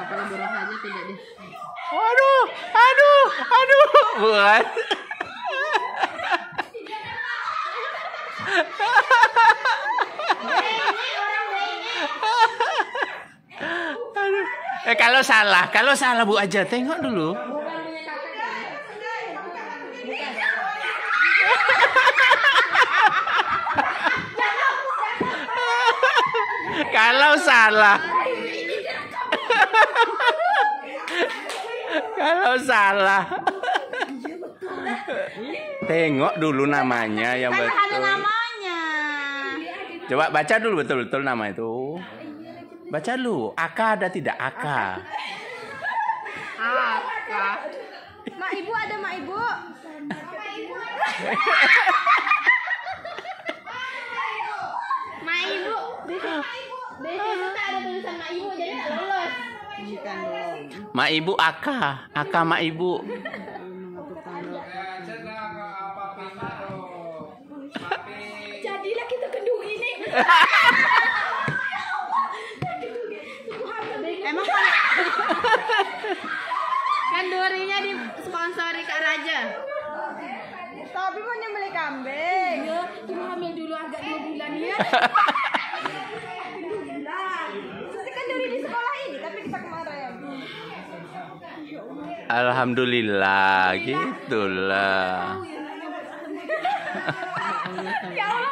pakai burung saja tidak deh. Aduh, buat. Kalau salah Bu aja tengok dulu. Kalau salah. Tengok dulu namanya yang betul. Ada namanya. Coba baca dulu betul-betul nama itu. Baca dulu. Aka ada tidak? Aka. Mak Ibu ada Mak Ibu. Mak Ibu. Besok tak ada tulisan Mak Ibu jadi tak lolos. Bukan dong. Mak Ibu Aka. Aka Mak Ibu. Jadilah kita kendung ini. Emang kan durinya disponsori Kak Raja. Tapi mau nyembelih kambing. Iya, cuma hamil dulu agak 2 bulan ya. 2 bulan. Terus kan duri di sekolah ini, tapi kita kemarin. Alhamdulillah, gitulah. Ya Allah.